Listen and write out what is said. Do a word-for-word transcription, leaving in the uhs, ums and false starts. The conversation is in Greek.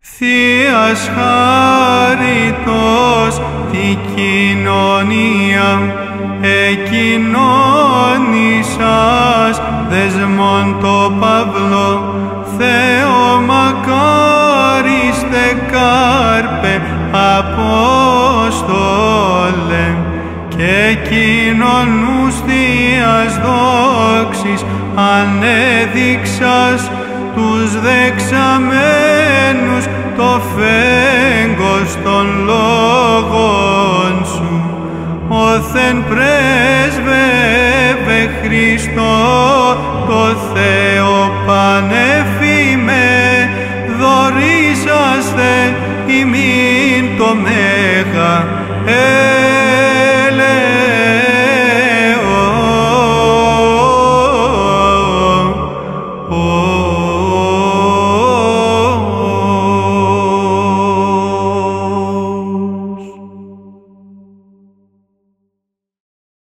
Θείας χάριτος τη κοινωνία εκοινώνησας δεσμόν το Παύλο, Θεό μακάριστε κάρπε Απόστολε, και κοινωνούς Θείας δόξης ανέδειξας τους δεξαμένους το φέγγος των λόγων σου, όθεν πρέσβευε Χριστό το Θεό πανεφήμε, δωρήσαστε ημίν το Μέγα